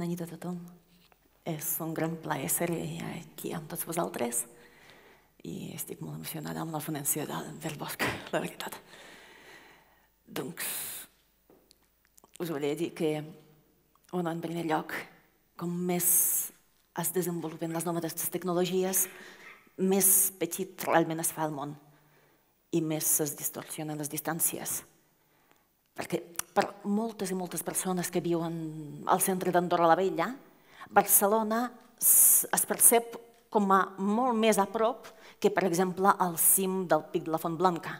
Bona nit a tothom. És un gran plaer ser aquí amb tots vosaltres i estic molt emocionada amb la ponència del bosc, la veritat. Doncs us volia dir que, en primer lloc, com més es desenvolupen les noves tecnologies, més petit realment es fa el món i més es distorsionen les distàncies. Perquè per moltes i moltes persones que viuen al centre d'Andorra-la-Vella, Barcelona es percep com a molt més a prop que, per exemple, al cim del pic de la Font Blanca.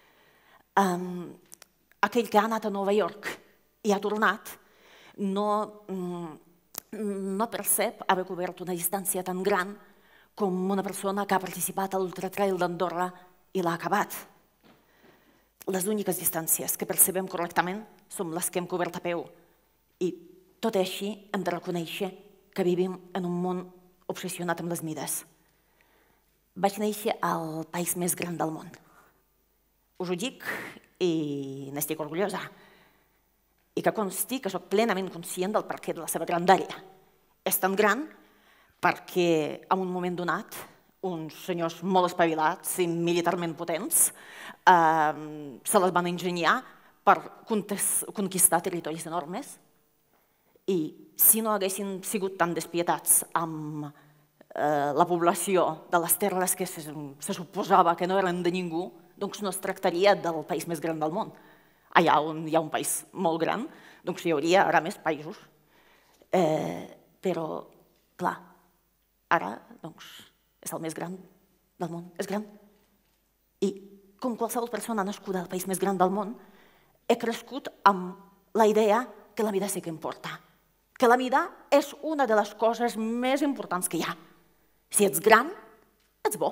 Aquell que ha anat a Nova York i ha tornat no percep haver cobert una distància tan gran com una persona que ha participat a l'Ultratrail d'Andorra i l'ha acabat. Les úniques distàncies que percebem correctament són les que hem cobert a peu. I tot i així hem de reconèixer que vivim en un món obsessionat amb les mides. Vaig néixer al país més gran del món. Us ho dic i n'estic orgullosa. I que consti que soc plenament conscient del perquè de la seva grandària. És tan gran perquè en un moment donat uns senyors molt espavilats i militarment potents se les van ingeniar per conquistar territoris enormes. I si no haguessin sigut tan despietats amb la població de les terres que se suposava que no eren de ningú, doncs no es tractaria del país més gran del món. Allà on hi ha un país molt gran, doncs hi hauria ara més països. Però, clar, ara és el més gran del món, és gran. I com qualsevol persona nascuda al país més gran del món, he crescut amb la idea que la vida sí que importa. Que la vida és una de les coses més importants que hi ha. Si ets gran, ets bo.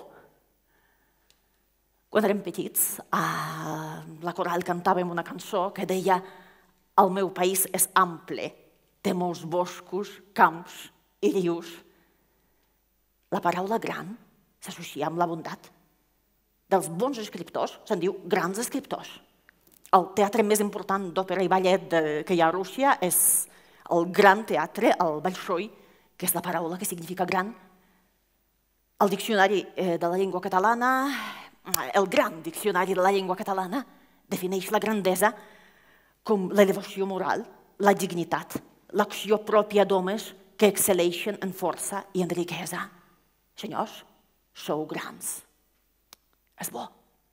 Quan érem petits, a la coral cantàvem una cançó que deia «El meu país és ample, té molts boscos, camps i rius». La paraula gran s'associa amb la bondat. Dels bons escriptors se'n diu grans escriptors. El teatre més important d'òpera i ballet que hi ha a Rússia és el gran teatre, el Bachelor, que és la paraula que significa gran. El diccionari de la llengua catalana, el gran diccionari de la llengua catalana, defineix la grandesa com l'elevació moral, la dignitat, l'acció pròpia d'homes que excel·leixen en força i en riquesa. Senyors, sou grans. És bo.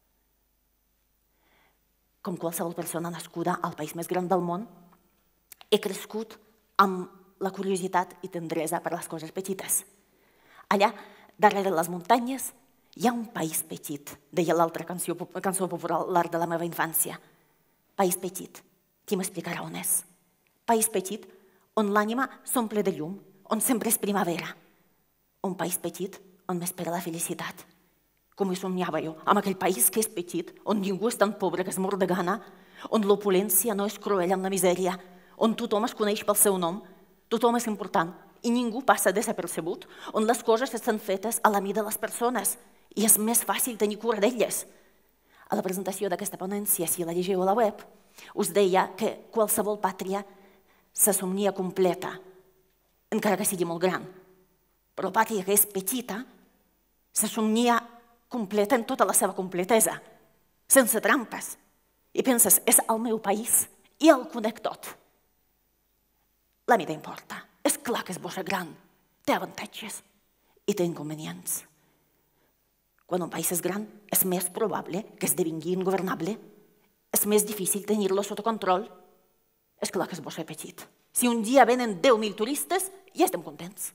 Com qualsevol persona nascuda al país més gran del món, he crescut amb la curiositat i tendresa per les coses petites. Allà, darrere les muntanyes, hi ha un país petit, deia l'altra cançó popular, l'art de la meva infància. País petit. Qui m'explicarà on és? País petit on l'ànima s'omple de llum, on sempre és primavera. Un país petit on m'espera la felicitat. Com hi somiava jo, amb aquell país que és petit, on ningú és tan pobre que es mor de gana, on l'opulència no és cruel amb la misèria, on tothom es coneix pel seu nom, tothom és important i ningú passa desapercebut, on les coses estan fetes a la mida de les persones i és més fàcil tenir cura d'elles. A la presentació d'aquesta ponència, si la llegeu a la web, us deia que qualsevol pàtria se somnia completa, encara que sigui molt gran. Però pàtria que és petita se somnia completa en tota la seva completesa, sense trampes. I penses, és el meu país i el conec tot. La mida importa. És clar que és bo ser gran. Té avantatges i té inconvenients. Quan un país és gran, és més probable que esdevingui ingovernable. És més difícil tenir-lo sota control. És clar que és bo ser petit. Si un dia venen 10.000 turistes, ja estem contents.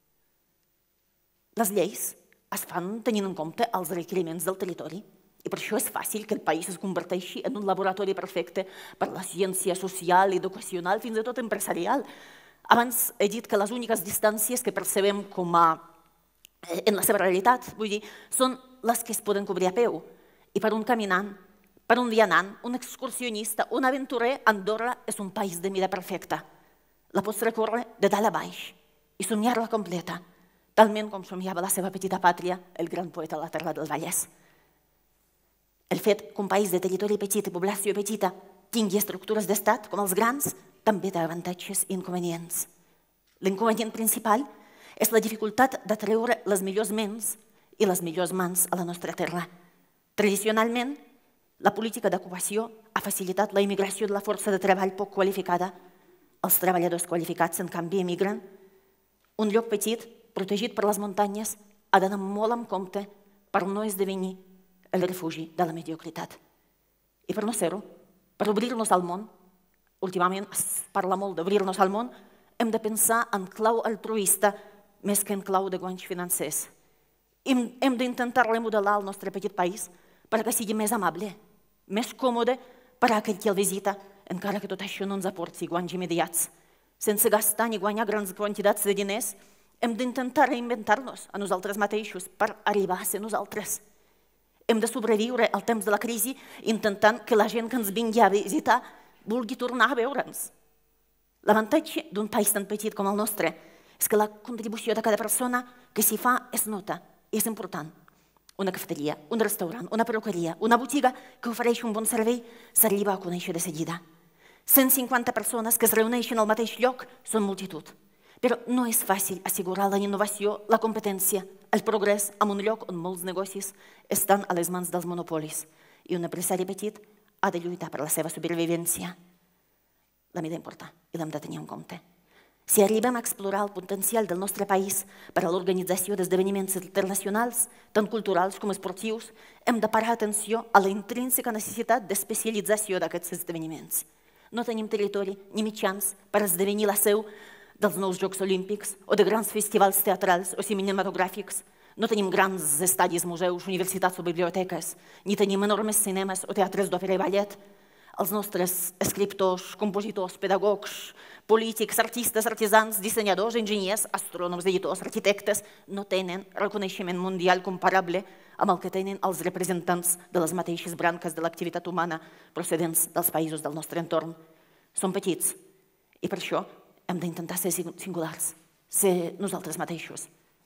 Les lleis es fan tenint en compte els requeriments del territori i per això és fàcil que el país es converteixi en un laboratori perfecte per la ciència social, educacional, fins i tot empresarial. Abans he dit que les úniques distàncies que percebem en la seva realitat, vull dir, són les que es poden cobrir a peu. I per un caminant, per un vianant, un excursionista, un aventurer, Andorra és un país de mida perfecta. La pots recórrer de dalt a baix i somiar-la completa, talment com somiava la seva petita pàtria, el gran poeta de la terra del Vallès. El fet que un país de territori petit i població petita tingui estructures d'estat com els grans també té avantatges i inconvenients. L'inconvenient principal és la dificultat d'atreure les millors ments i les millors mans a la nostra terra. Tradicionalment, la política d'ocupació ha facilitat la immigració de la força de treball poc qualificada. Els treballadors qualificats, en canvi, emigren. Un lloc petit, protegit per les muntanyes, ha d'anar molt en compte per no esdevenir el refugi de la mediocritat. I per no ser-ho, per obrir-nos al món, últimament es parla molt d'obrir-nos al món, hem de pensar en clau altruista més que en clau de guanys financers. Hem d'intentar remodelar el nostre petit país perquè sigui més amable, més còmode per a aquell qui el visita, encara que tot això no ens aporti guanys immediats. Sense gastar ni guanyar grans quantitats de diners, hem d'intentar reinventar-nos a nosaltres mateixos per arribar a ser nosaltres. Hem de sobreviure al temps de la crisi intentant que la gent que ens vingui a visitar vulgui tornar a veure'ns. L'avantatge d'un país tan petit com el nostre és que la contribució de cada persona que s'hi fa es nota i és important. Una cafeteria, un restaurant, una perruqueria, una botiga que ofereix un bon servei s'arriba a conèixer de seguida. 150 persones que es reuneixen al mateix lloc són multitud. Però no és fàcil assegurar la innovació, la competència, el progrés en un lloc on molts negocis estan a les mans dels monopolis i un empresari petit ha de lluitar per la seva supervivència. La mida importa i l'hem de tenir en compte. Si arribem a explorar el potencial del nostre país per a l'organització d'esdeveniments internacionals, tant culturals com esportius, hem de parar atenció a la intrínseca necessitat d'especialització d'aquests esdeveniments. No tenim territori ni mitjans per esdevenir la seu dels nous Jocs Olímpics o de grans festivals teatrals o cinematogràfics. No tenim grans estadis, museus, universitats o biblioteques, ni tenim enormes cinemes o teatres d'òpera i ballet. Els nostres escriptors, compositors, pedagogs, polítics, artistes, artesans, dissenyadors, enginyers, astrònoms, editors, arquitectes no tenen reconeixement mundial comparable amb el que tenen els representants de les mateixes branques de l'activitat humana procedents dels països del nostre entorn. Són petits i per això hem d'intentar ser singulars, ser nosaltres mateixos.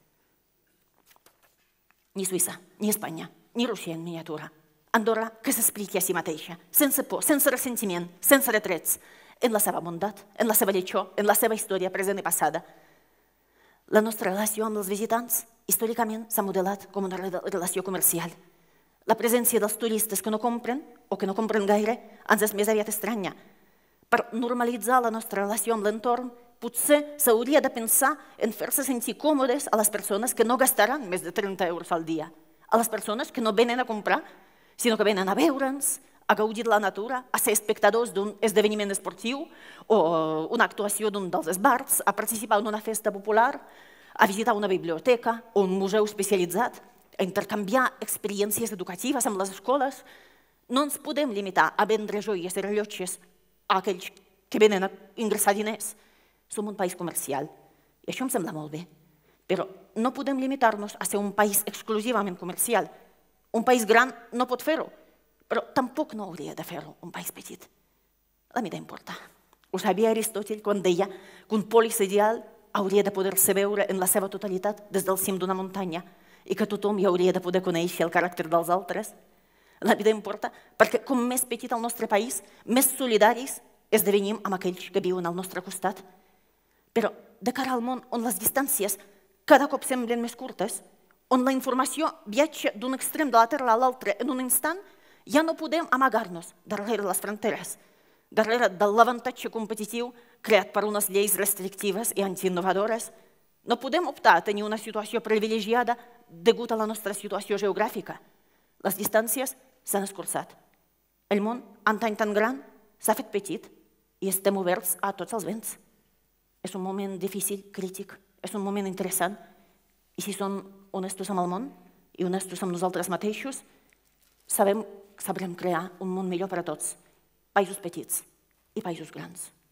Ni Suïssa, ni Espanya, ni Rússia en miniatura. Andorra que s'expliqui a si mateixa, sense por, sense ressentiment, sense retrets, en la seva bondat, en la seva lletjor, en la seva història present i passada. La nostra relació amb els visitants històricament s'ha modelat com una relació comercial. La presència dels turistes que no compren o que no compren gaire ens és més aviat estranya. Per normalitzar la nostra relació amb l'entorn, potser s'hauria de pensar en fer-se sentir còmodes a les persones que no gastaran més de 30 euros al dia, a les persones que no venen a comprar, sinó que venen a veure'ns, a gaudir de la natura, a ser espectadors d'un esdeveniment esportiu o una actuació d'un dels esbarts, a participar en una festa popular, a visitar una biblioteca o un museu especialitzat, a intercanviar experiències educatives amb les escoles. No ens podem limitar a vendre joies i rellotges a aquells que venen a ingressar diners. Som un país comercial i això em sembla molt bé, però no podem limitar-nos a ser un país exclusivament comercial. Un país gran no pot fer-ho, però tampoc no hauria de fer-ho un país petit. La mida importa. Ho sabia Aristòtil quan deia que un polis ideal hauria de poder-se veure en la seva totalitat des del cim d'una muntanya i que tothom hi hauria de poder conèixer el caràcter dels altres. La vida importa perquè com més petit el nostre país, més solidaris esdevenim amb aquells que viuen al nostre costat. Però de cara al món on les distàncies cada cop semblen més curtes, on la informació viatja d'un extrem de la Terra a l'altre en un instant, ja no podem amagar-nos darrere les fronteres, darrere de l'avantatge competitiu creat per unes lleis restrictives i antiinnovadores. No podem optar a tenir una situació privilegiada degut a la nostra situació geogràfica. Les distàncies s'han escurçat. El món, en tan gran, s'ha fet petit i estem oberts a tots els vents. És un moment difícil, crític, és un moment interessant. I si som honestos amb el món i honestos amb nosaltres mateixos, sabrem crear un món millor per a tots, països petits i països grans.